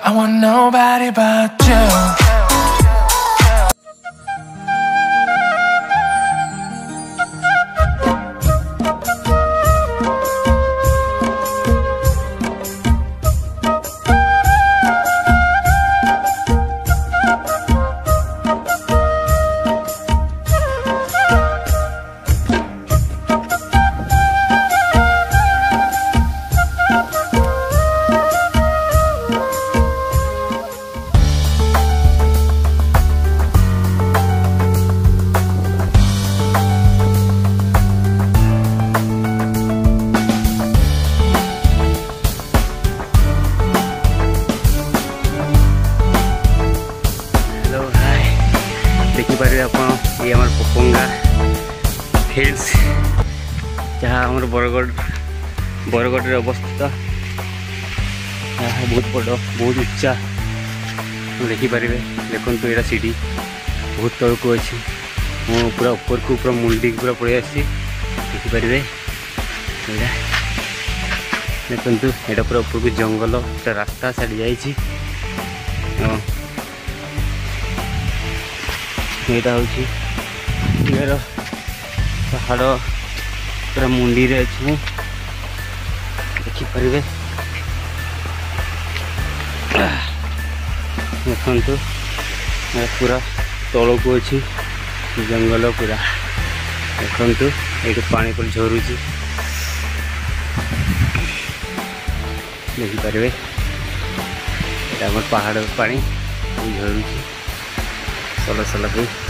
I want nobody but you. देखिपारे आप ये पपंगा hills जहाँ आम बरगढ़ अवस्थित बहुत बड़ बहुत उच्चा देखिपारे देखो यहाँ सीढ़ी बहुत तल को अच्छी मु पूरा ऊपर को पूरा मुंडी पूरा पड़े आसी देखिपारे देखो यहाँ पूरा ऊपर को जंगल रास्ता साड़ी जाइए यहाँ हूँ यार पहाड़ पूरा मुंडी रे अच्छे देखिपारे देखु पूरा तल को अच्छी जंगल पूरा देखु ये पानी पर झरुची देखिपारे पहाड़ पानी झरुची सल सल